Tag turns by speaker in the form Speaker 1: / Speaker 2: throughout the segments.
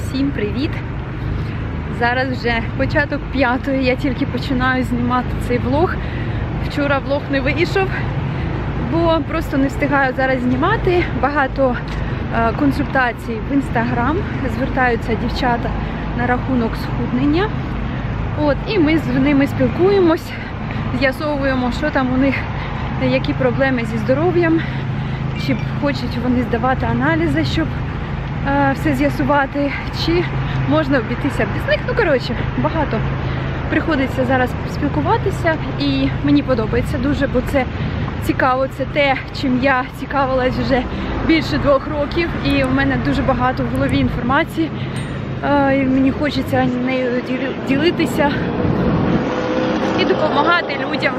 Speaker 1: Всім привіт! Зараз вже початок 5-ї, я тільки починаю знімати цей влог. Вчора влог не вийшов, бо просто не встигаю зараз знімати. Багато консультацій в Instagram, звертаються дівчата на рахунок схуднення. І ми з ними спілкуємось, з'ясовуємо, що там у них, які проблеми зі здоров'ям, чи хочуть вони здавати аналізи, щоб все з'ясувати, чи можна обійтися без них. Багато приходиться зараз спілкуватися, і мені подобається дуже, бо це цікаво, це те, чим я цікавилась вже більше 2 років, і у мене дуже багато в голові інформації, і мені хочеться нею ділитися і допомагати людям.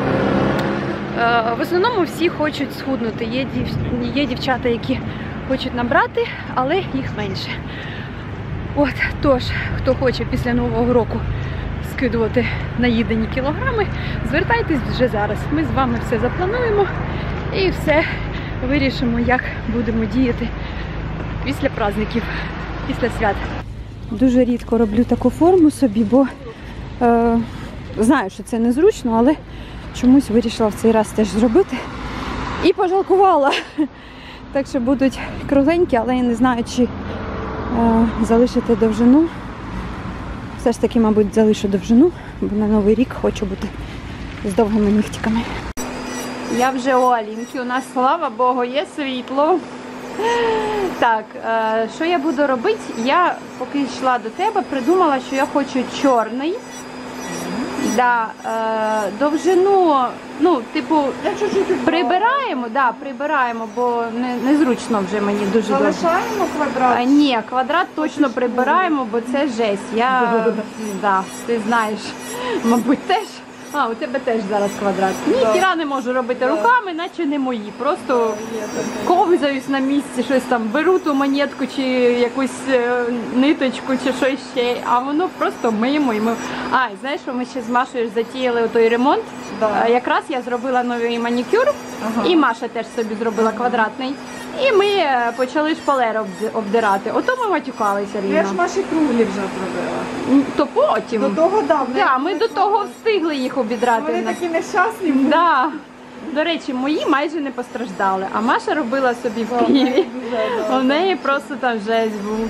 Speaker 1: В основному всі хочуть схуднути, є дівчата, які хочуть набрати, але їх менше. Тож, хто хоче після Нового року скидувати наїдені кілограми, звертайтесь вже зараз. Ми з вами все заплануємо і все вирішимо, як будемо діяти після праздників, після свят. Дуже рідко роблю таку форму собі, бо знаю, що це незручно, але чомусь вирішила в цей раз теж зробити. І пожалкувала. Так що будуть кругленькі, але я не знаю, чи залишити довжину. Все ж таки, мабуть, залишу довжину, бо на Новий рік хочу бути з довгими нігтиками. Я вже у Алінки, у нас, слава Богу, є світло. Так, що я буду робити? Я, поки йшла до тебе, придумала, що я хочу чорний. Довжину, прибираємо, бо незручно вже мені дуже довго.
Speaker 2: Залишаємо квадрат?
Speaker 1: Ні, квадрат точно прибираємо, бо це жесть. Ти знаєш, мабуть, теж. У тебе теж зараз квадрат. Ніхіра не можу робити руками, наче не мої. Просто ковзаюсь на місці, щось там, беру ту монетку чи якусь ниточку чи щось ще, а воно просто мимо. Знаєш, що ми ще з Машею затіяли той ремонт? Якраз я зробила новий манікюр, і Маша теж собі зробила квадратний. І ми почали шпалери обдирати. Ото ми матюкалися рівно.
Speaker 2: Я ж Маші круглі вже зробила.
Speaker 1: То потім.
Speaker 2: До того,
Speaker 1: ми до того встигли їх обідрати.
Speaker 2: Вони такі нещасні були.
Speaker 1: До речі, мої майже не постраждали, а Маша робила собі в Києві. У неї просто там жесть був.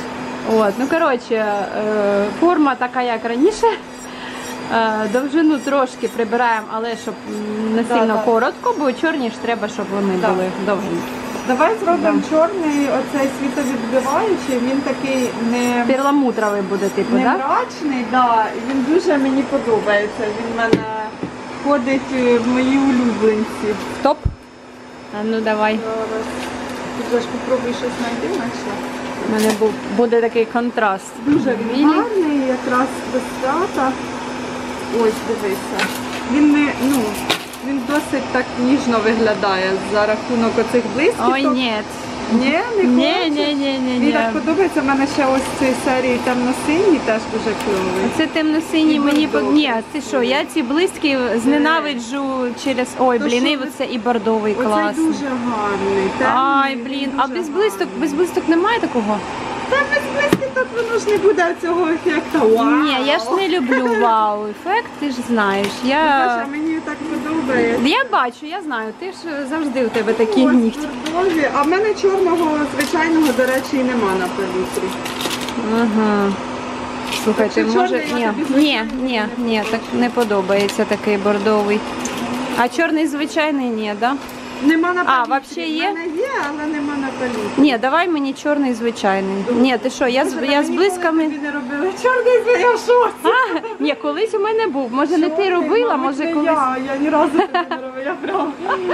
Speaker 1: Форма така, як раніше. Довжину трошки прибираємо, але щоб не сильно коротко, бо чорні ж треба, щоб вони були довжені.
Speaker 2: Давай зробимо чорний, оцей світовідбиваючий, він такий не...
Speaker 1: Перламутровий буде, типу,
Speaker 2: не мрачний, і він дуже мені подобається. Він в мене входить в мої улюбленці.
Speaker 1: Топ? Давай.
Speaker 2: Зараз. Ти ж попробуй щось знайти, наче.
Speaker 1: У мене буде такий контраст.
Speaker 2: Дуже він гарний, якраз до свята. Ось, дивися. Він досить так ніжно виглядає за рахунок оцих блискіток.
Speaker 1: Ой, ні.
Speaker 2: Ні, не хочеш?
Speaker 1: Ні.
Speaker 2: Мені так подобається, в мене ще ось цієї серії темно-синій теж дуже кльовий.
Speaker 1: Це темно-синій мені подобається. Ні, ти що, я ці блиски зненавиджу через... Це і бордовий класний.
Speaker 2: Оцей дуже гарний.
Speaker 1: А без блисток немає такого?
Speaker 2: Та без блискіток воно ж не буде цього ефекту. Вау!
Speaker 1: Ні, я ж не люблю вау-ефект, ти ж знаєш.
Speaker 2: Мені так подобається.
Speaker 1: Я бачу, я знаю, ти ж завжди у тебе такі нігті.
Speaker 2: А в мене чорного звичайного, до речі, і нема на палітрі.
Speaker 1: Ага. Слухайте, може... Ні, так не подобається такий бордовий. А чорний звичайний ні, так?
Speaker 2: Нема на палітрі.
Speaker 1: Взагалі є?
Speaker 2: В мене є, але нема на палітрі.
Speaker 1: Ні, давай мені чорний звичайний. Ні, ти що, я з блисками...
Speaker 2: Тобі не робила чорний звичайний.
Speaker 1: Ні, колись у мене був. Може не ти робила, може колись...
Speaker 2: Я ні разу не робила, я прям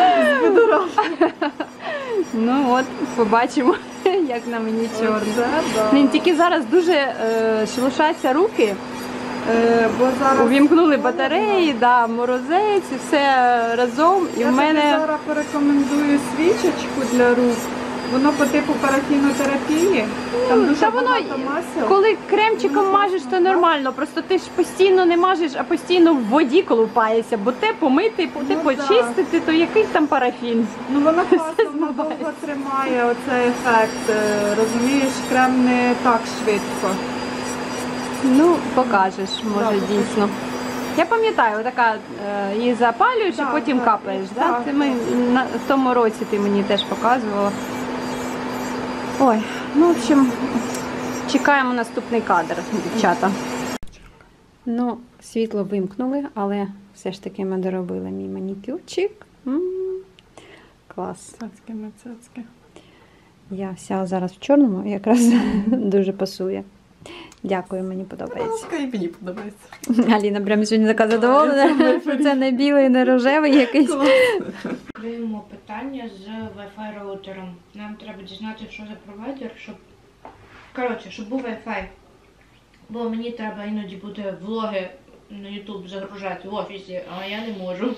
Speaker 2: збудоражена.
Speaker 1: Побачимо, як на мені чорний. Тільки зараз дуже шелушаться руки.
Speaker 2: Бо зараз
Speaker 1: увімкнули батареї, морозець, і все разом. І
Speaker 2: я
Speaker 1: в мене...
Speaker 2: зараз порекомендую свічечку для рук. Воно по типу парафінотерапії. Там дуже
Speaker 1: Та воно,
Speaker 2: багато масел.
Speaker 1: коли кремчиком мажеш, то нормально. Просто ти ж постійно не мажеш, а постійно в воді колупаєшся, бо те помити, те
Speaker 2: Ну,
Speaker 1: почистити, то який там парафін?
Speaker 2: Ну воно класно, воно довго тримає оцей ефект. Розумієш, крем не так швидко.
Speaker 1: Ну, покажеш, може,
Speaker 2: Так,
Speaker 1: дійсно. Я пам'ятаю, така її запалюєш,
Speaker 2: Так,
Speaker 1: і потім
Speaker 2: так,
Speaker 1: капаєш.
Speaker 2: так,
Speaker 1: Да? Це ми в тому році ти мені теж показувала. Ой, ну, в общем, чекаємо наступний кадр, дівчата. Ну, світло вимкнули, але все ж таки ми доробили мій манікюрчик. Клас.
Speaker 2: Цацьки.
Speaker 1: Я вся зараз в чорному, якраз дуже пасує. Дякую, мені подобається.
Speaker 2: І мені подобається.
Speaker 1: Аліна прямо сьогодні така задоволена, що це не білий, не рожевий якийсь.
Speaker 3: Відкриємо питання з Wi-Fi роутером. Нам треба дізнатися, що за провайдер, щоб був Wi-Fi. Бо мені треба іноді буде влоги на YouTube загружати в офісі, а я не можу.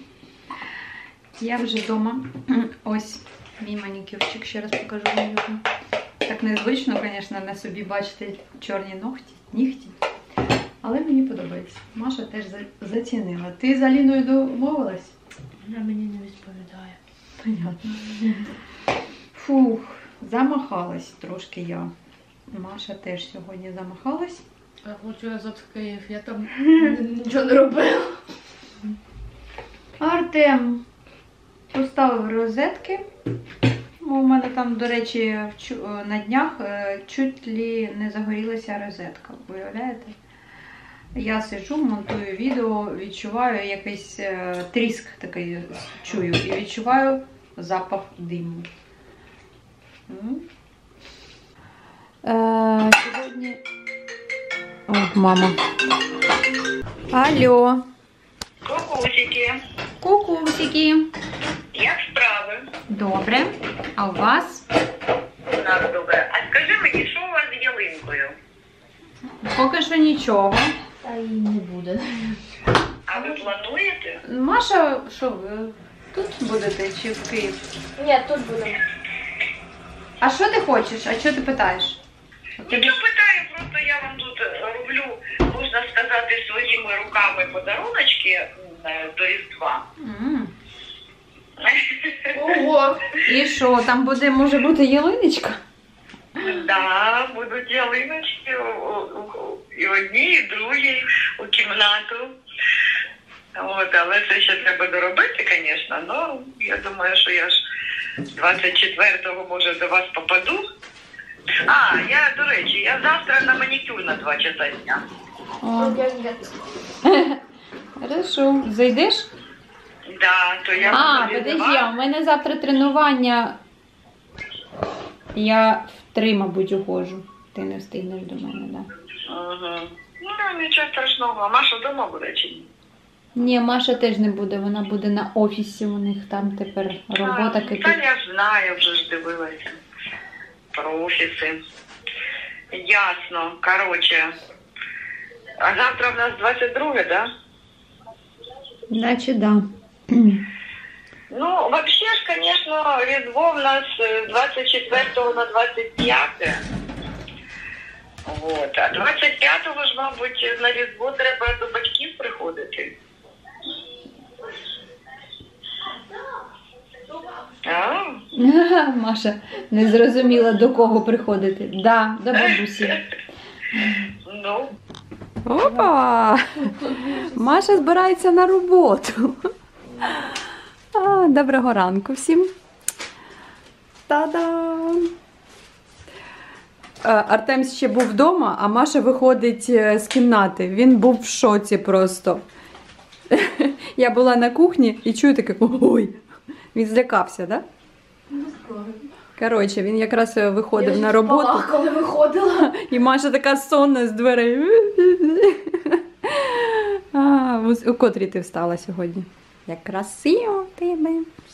Speaker 1: Я вже вдома. Ось мій манікюрчик, ще раз покажу вам. Так незвично, звісно, на собі бачити чорні нігті. Але мені подобається. Маша теж зацінила. Ти з Аліною домовилась?
Speaker 3: Вона мені не відповідає.
Speaker 1: Понятно. Фух, замахалась трошки я. Маша теж сьогодні замахалась.
Speaker 3: Я хочу назад в Київ, я там нічого не робила.
Speaker 1: Артем поставив розетки. У мене там, до речі, на днях чуть ли не загорілася розетка. Виявляєте? Я сиджу, монтую відео, відчуваю якийсь тріск такий, чую. І відчуваю запах диму. Сьогодні... О, мама. Алло.
Speaker 4: Кукусики,
Speaker 1: Кукусики.
Speaker 4: як справи?
Speaker 1: Добре. А у вас?
Speaker 4: У нас добре. А скажи мені, що у вас з ялинкою?
Speaker 1: Поки що нічого.
Speaker 3: Та й не буде.
Speaker 4: А ви плануєте?
Speaker 1: Маша, що ви тут будете чи в Київ?
Speaker 3: Ні, тут будемо.
Speaker 1: А що ти хочеш? А що ти питаєш?
Speaker 4: Нічого питаю, просто я вам тут роблю, можна сказати, своїми руками подаруночки до Різдва.
Speaker 3: Ого!
Speaker 1: І що, там буде, може бути ялиночка?
Speaker 4: Да, будуть ялиночки і одній, і другій у кімнату. От, але це ще треба доробити, звісно. Ну, я думаю, що я ж 24-го, може, до вас попаду. А, я, до речі, я завтра на манікюр на 2 часа дня.
Speaker 1: О, хорошо. Зайдеш?
Speaker 4: Да, то я
Speaker 1: А,
Speaker 4: буду
Speaker 1: подожди,
Speaker 4: різдва.
Speaker 1: а у мене завтра тренування. Я в 3, мабуть, уходжу. Ти не встигнеш до мене, так? Да?
Speaker 4: Угу. Ну, нічого страшного. А Маша вдома буде чи ні?
Speaker 1: Ні, Маша теж не буде, вона буде на офісі, у них там тепер робота
Speaker 4: Та
Speaker 1: кипить.
Speaker 4: я ж знаю, вже ж дивилася про офіси. Ясно, коротше. А завтра в нас 22, да?
Speaker 1: Значить, да.
Speaker 4: Ну, вообще ж, конечно, Різдво в нас з 24 на 25. Вот. А 25-го ж, мабуть, на Різдво треба до батьків приходити. А?
Speaker 1: Маша не зрозуміла, до кого приходити. Да, до бабусі.
Speaker 4: Ну,
Speaker 1: Опа! Маша збирається на роботу. Доброго ранку всім. Та-дам! Артем ще був вдома, а Маша виходить з кімнати. Він був в шоці просто. Я була на кухні і чую таке: ой! Він злякався, так? Да? Коротше, він якраз виходив на роботу.
Speaker 3: Спала, коли виходила.
Speaker 1: І Маша така сонна з дверей. У котрій ти встала сьогодні? Як красиво в тебе.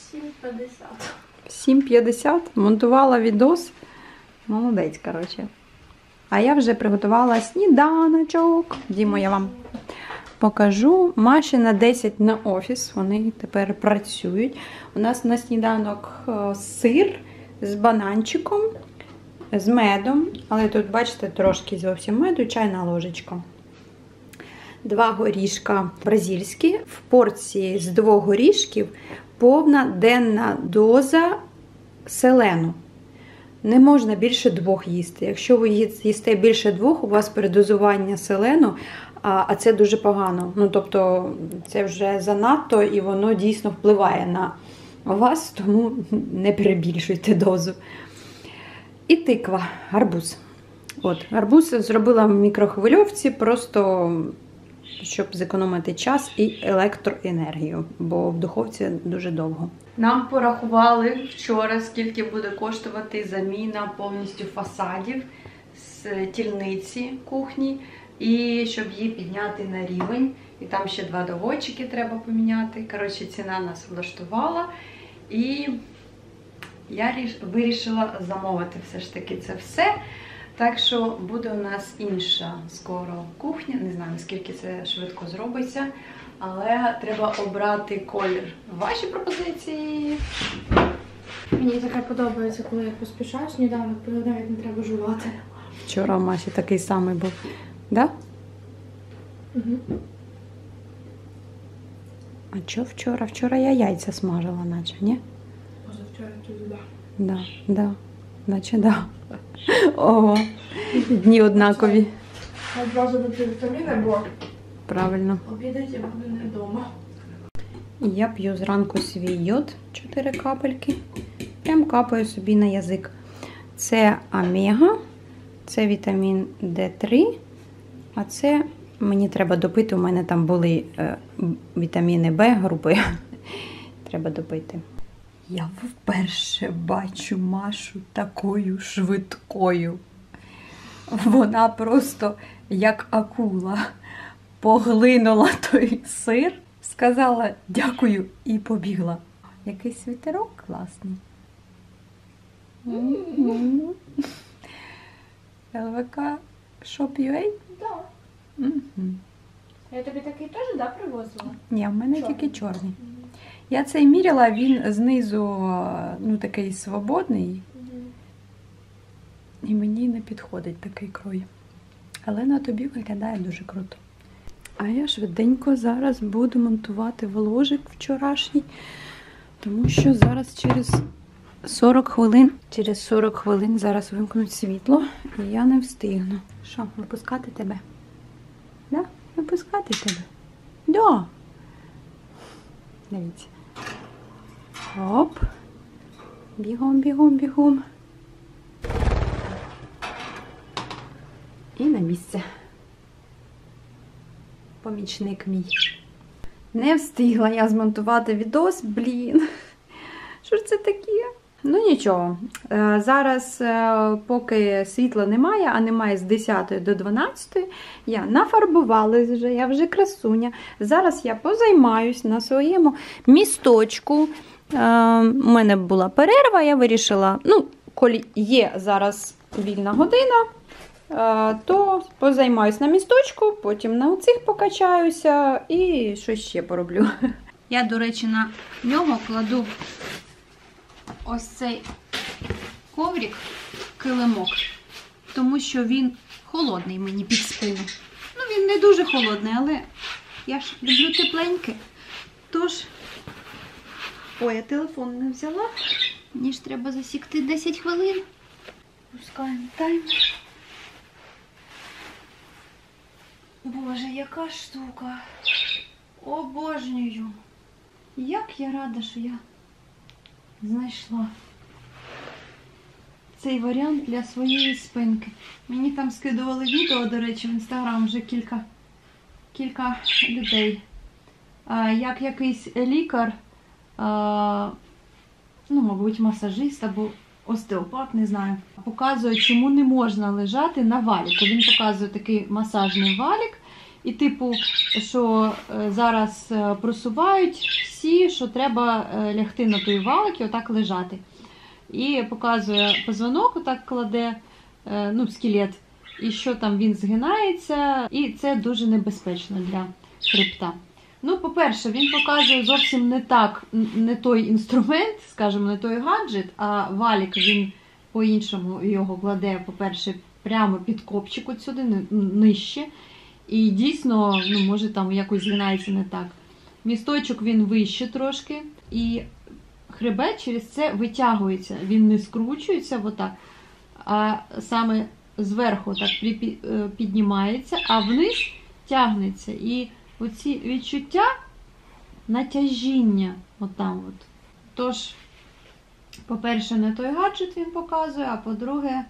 Speaker 3: 7:50.
Speaker 1: 7:50. Монтувала відос. Молодець, коротше. А я вже приготувала сніданочок. Дімо, я вам покажу. Маші на 10 на офіс. Вони тепер працюють. У нас на сніданок сир з бананчиком, з медом, але тут, бачите, трошки зовсім меду, чайна ложечка. 2 горішка бразильські. В порції з 2 горішків повна денна доза селену. Не можна більше 2 їсти. Якщо ви їсте більше 2, у вас передозування селену, а це дуже погано. Ну, тобто, це вже занадто і воно дійсно впливає на вас, тому не перебільшуйте дозу. І тиква, гарбуз. От, гарбуз зробила в мікрохвильовці, просто щоб зекономити час і електроенергію, бо в духовці дуже довго. Нам порахували вчора, скільки буде коштувати заміна повністю фасадів з тільниці кухні, і щоб її підняти на рівень. І там ще 2 доводчики треба поміняти. Коротше, ціна нас влаштувала. І я вирішила замовити все ж таки це все. Так що буде у нас інша скоро кухня. Не знаю, наскільки це швидко зробиться. Але треба обрати колір. Ваші пропозиції?
Speaker 3: Мені таке подобається, коли я поспішаю сніданок, коли навіть не треба жувати.
Speaker 1: Вчора у Маші такий самий був. Да?
Speaker 3: Угу.
Speaker 1: А що вчора? Вчора я яйця смажила, наче, ні?
Speaker 3: Позавчора тоді, да.
Speaker 1: Да, да. Наче да. Ого. Дні однакові.
Speaker 3: Одразу вип'ю вітаміни, бо
Speaker 1: Правильно.
Speaker 3: обідати я буду не вдома.
Speaker 1: Я п'ю зранку свій йод, 4 капельки. Прям капаю собі на язик. Це омега, це вітамін D3, а це мені треба допити, у мене там були вітаміни В групи. Треба допити. Я вперше бачу Машу такою швидкою. Вона просто, як акула, поглинула той сир, сказала дякую і побігла. Якийсь світерок класний. ЛВК Shop.ua?
Speaker 3: Так.
Speaker 1: Мгм.
Speaker 3: Я тобі такий теж, да, привозила?
Speaker 1: Ні, в мене
Speaker 3: Чорний.
Speaker 1: тільки чорний. Я цей міряла, він знизу ну, такий свободний. І мені не підходить такий крой. Але на тобі виглядає дуже круто. А я швиденько зараз буду монтувати вложик вчорашній, тому що зараз через 40 хвилин зараз вимкнуть світло, і я не встигну. Що, випускати тебе? Да? Випускати тебе? Да. Дивіться. Оп. Бігом, бігом, бігом. І на місце. Помічник мій. Не встигла я змонтувати відос, блін. Що ж це таке? Ну нічого. Зараз, поки світла немає, а немає з 10 до 12, я нафарбувалась вже, я вже красуня. Зараз я позаймаюсь на своєму місточку. У мене була перерва, я вирішила, ну, коли є зараз вільна година, то позаймаюсь на місточку, потім на оцих покачаюся і щось ще пороблю. Я, до речі, на нього кладу ось цей коврик, килимок, тому що він холодний мені під спину. Ну, він не дуже холодний, але я ж люблю тепленьке. Тож, ой, я телефон не взяла, мені ж треба засікти 10 хвилин. Пускаємо таймер. Боже, яка штука. Обожнюю. Як я рада, що я знайшла цей варіант для своєї спинки. Мені там скидували відео, до речі, в Інстаграм вже кілька людей. Як якийсь лікар, ну, мабуть, масажист або остеопат, не знаю, показує, чому не можна лежати на валіку. Він показує такий масажний валік. І типу, що зараз просувають всі, що треба лягти на той валик і отак лежати. І показує позвонок, отак кладе, ну, скелет, і що там він згинається. І це дуже небезпечно для хребта. Ну, по-перше, він показує зовсім не той інструмент, скажімо, не той гаджет, а валік він по-іншому його кладе, по-перше, прямо під копчик от сюди, нижче. І дійсно, ну, може там якось згинається не так. Місточок він вище трошки, і хребет через це витягується. Він не скручується отак, а саме зверху так піднімається, а вниз тягнеться. І оці відчуття натяжіння отам от. Тож, по-перше, не той гаджет він показує, а по-друге,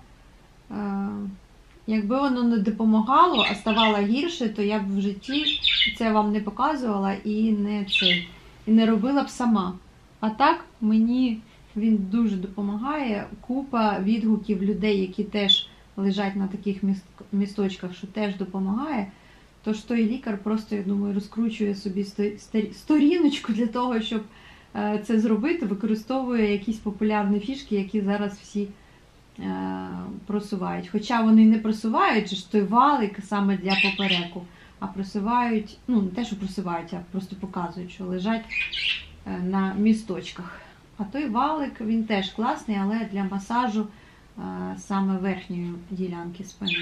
Speaker 1: якби воно не допомагало, а ставало гірше, то я б в житті це вам не показувала і не робила б сама. А так, мені він дуже допомагає. Купа відгуків людей, які теж лежать на таких місточках, що теж допомагає. Тож той лікар просто, я думаю, розкручує собі сторіночку для того, щоб це зробити, використовує якісь популярні фішки, які зараз всі просувають. Хоча вони не просувають, ж той валик саме для попереку, а просувають, ну не те, що просувають, а просто показують, що лежать на місточках. А той валик, він теж класний, але для масажу саме верхньої ділянки спини.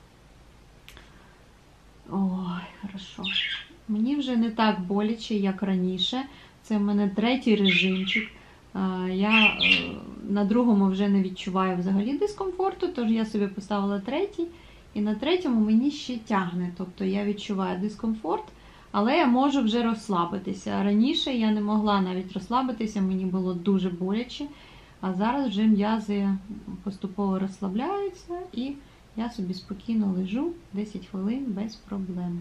Speaker 1: Ой, хорошо. Мені вже не так боляче, як раніше. Це в мене 3-й режимчик. Я на 2-му вже не відчуваю взагалі дискомфорту, тож я собі поставила 3-й. І на 3-му мені ще тягне. Тобто я відчуваю дискомфорт, але я можу вже розслабитися. Раніше я не могла навіть розслабитися, мені було дуже боляче. А зараз вже м'язи поступово розслабляються і я собі спокійно лежу 10 хвилин без проблем.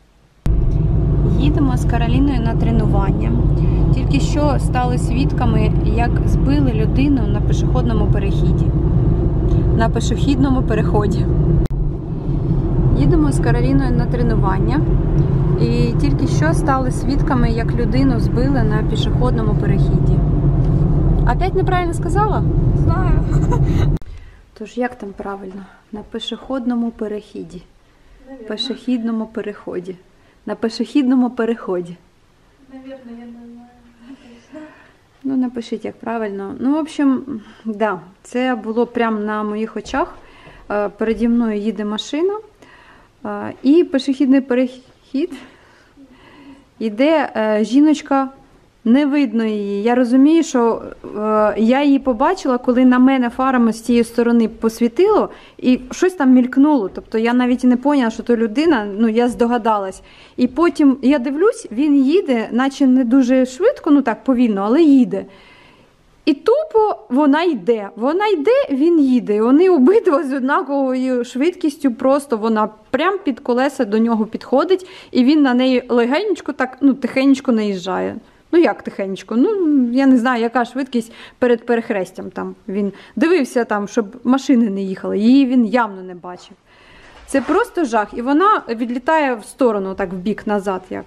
Speaker 1: Їдемо з Кароліною на тренування. Тільки що стали свідками, як збили людину на пішохідному переході. На пішохідному переході. Їдемо з Кароліною на тренування. І тільки що стали свідками, як людину збили на пішохідному переході. Опять неправильно сказала?
Speaker 2: Знаю.
Speaker 1: Тож, як там правильно? На пішохідному переході. Пішохідному переході. На пішохідному переході.
Speaker 2: Навірно, я не знаю.
Speaker 1: Ну, напишіть, як правильно. Ну, в общем, да, це було прямо на моїх очах. Переді мною їде машина. І пішохідний перехід. Іде жіночка, не видно її. Я розумію, що я її побачила, коли на мене фарами з тієї сторони посвітило, і щось там мількнуло. Тобто я навіть не поняла, що то людина, ну я здогадалась. І потім я дивлюсь, він їде, наче не дуже швидко, ну так повільно, але їде. І тупо вона йде, він їде. І вони обидва з однаковою швидкістю, просто вона прямо під колеса до нього підходить, і він на неї легенько, так, ну тихенько наїжджає. Ну як тихенько? Ну, я не знаю, яка швидкість перед перехрестям там. Він дивився там, щоб машини не їхали. Її він явно не бачив. Це просто жах. І вона відлітає в сторону, так в бік, назад, як.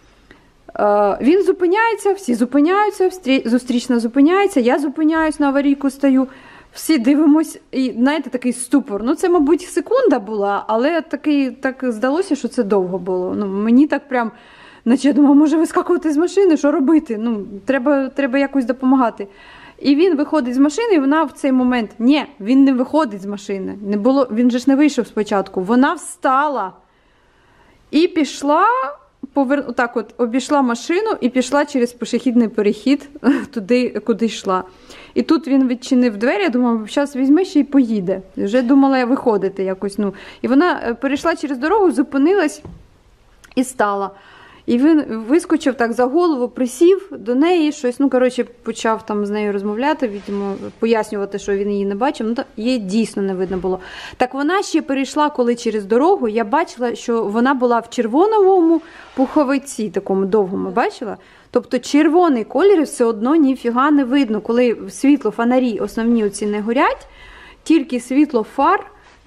Speaker 1: Він зупиняється, всі зупиняються, зустрічна зупиняється, я зупиняюсь, на аварійку стою. Всі дивимось, і, знаєте, такий ступор. Ну, це, мабуть, секунда була, але так здалося, що це довго було. Ну, мені так прям, наче я думала, може вискакувати з машини, що робити? Ну, треба якось допомагати. І він виходить з машини, і вона в цей момент, ні, він не виходить з машини. Не було, він же ж не вийшов спочатку. Вона встала і пішла, так от, обійшла машину і пішла через пішохідний перехід туди, куди йшла. І тут він відчинив двері, я думала, зараз візьме ще й поїде. Вже думала я виходити якось. Ну. І вона перейшла через дорогу, зупинилась і стала. І він вискочив так за голову, присів до неї, щось, ну, коротше, почав там з нею розмовляти, відомо, пояснювати, що він її не бачив. Ну, її дійсно не видно було. Так вона ще перейшла, коли через дорогу, я бачила, що вона була в червоному пуховиці, такому довгому, бачила? Тобто червоний колір все одно ніфіга не видно, коли світло, фонарі основні оці не горять, тільки світло фар,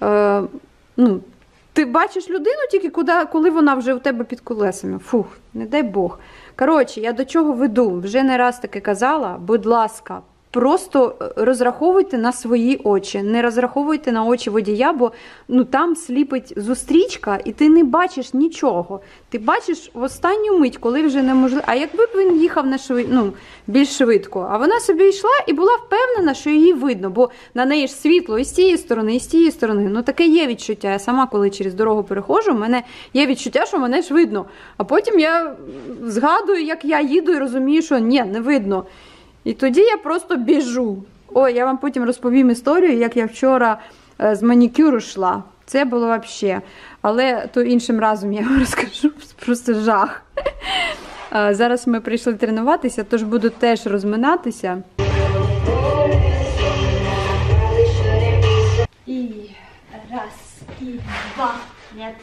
Speaker 1: ну, ти бачиш людину тільки, коли вона вже у тебе під колесами. Фух, не дай Бог. Коротше, я до чого веду? Вже не раз таки казала, будь ласка, просто розраховуйте на свої очі, не розраховуйте на очі водія, бо там сліпить зустрічка, і ти не бачиш нічого. Ти бачиш в останню мить, коли вже неможливо. А якби б він їхав більш швидко, а вона собі йшла і була впевнена, що її видно, бо на неї ж світло і з тієї сторони, і з тієї сторони. Таке є відчуття. Я сама, коли через дорогу переходжу, в мене є відчуття, що мене ж видно. А потім я згадую, як я їду і розумію, що ні, не видно. І тоді я просто біжу. Ой, я вам потім розповім історію, як я вчора з манікюру йшла. Це було взагалі. Але то іншим разом я вам розкажу. Просто жах. Зараз ми прийшли тренуватися, тож буду теж розминатися. І раз, і два. Нет.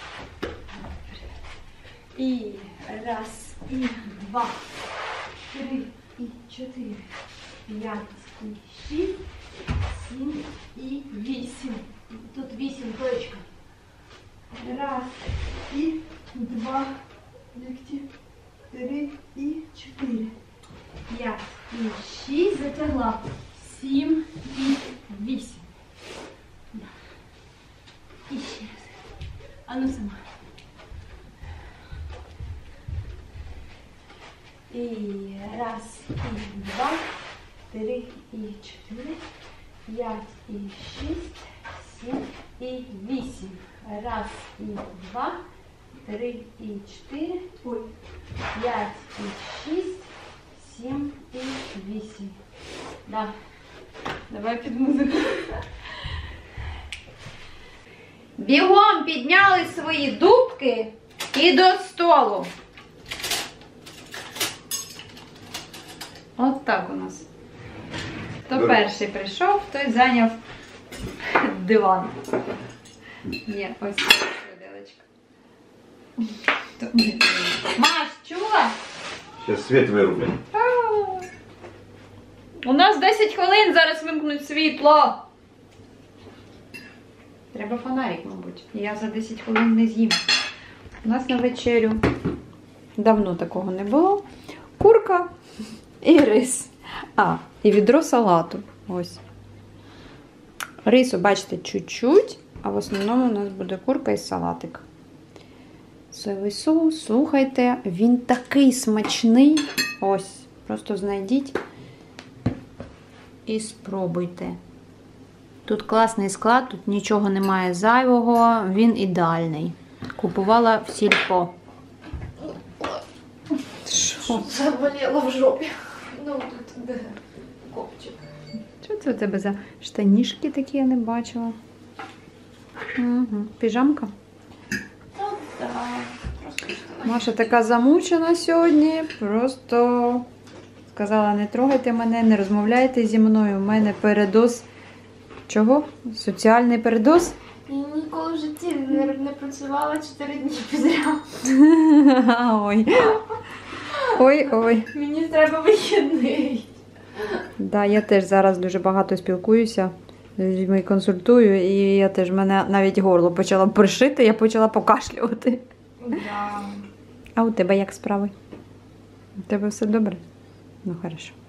Speaker 1: І раз, і два. 3 і 4, 5 і 6, 7 і 8. Тут 8 точка. Раз і 2, 3 і 4, 5 і 6, затягла. 7 і 8. І ще раз. А ну сама. І раз, і два, 3 і 4, 5 і 6, 7 і 8. Раз, і два, 3 і 4, 5 і 6, 7 і 8. Да. Давай під музику. Бігом підняли свої дубки і до столу. От так у нас. Хто перший прийшов, той зайняв диван. Ні, ось виделочка. Маш, чула?
Speaker 5: Сейчас свет вырублен.
Speaker 1: У нас 10 хвилин, зараз вимкнуть світло. Треба фонарик, мабуть. Я за 10 хвилин не з'їм. У нас на вечерю давно такого не було. Курка і рис. І відро салату. Ось. Рису, бачите, чуть-чуть, а в основному у нас буде курка і салатик. Соєвий соус, слухайте, він такий смачний. Ось, просто знайдіть і спробуйте. Тут класний склад, тут нічого немає зайвого, він ідеальний. Купувала в сільпо. Що?
Speaker 3: Заболіло в жопі. Ну, тут де копчик.
Speaker 1: Що це у тебе за штанішки такі, я не бачила? Угу. Піжамка?
Speaker 3: Так.
Speaker 1: Маша така замучена сьогодні, просто сказала, не трогайте мене, не розмовляйте зі мною, у мене передоз. Чого? Соціальний передоз?
Speaker 3: Я ніколи в житті не працювала 4 дні підряд.
Speaker 1: Ой. Ой-ой.
Speaker 3: Мені треба вихідний.
Speaker 1: Да, я теж зараз дуже багато спілкуюся з людьми, консультую, і я теж, мене навіть горло почало пришити, я почала покашлювати.
Speaker 3: Да.
Speaker 1: А у тебе як справи? У тебе все добре? Ну, хорошо.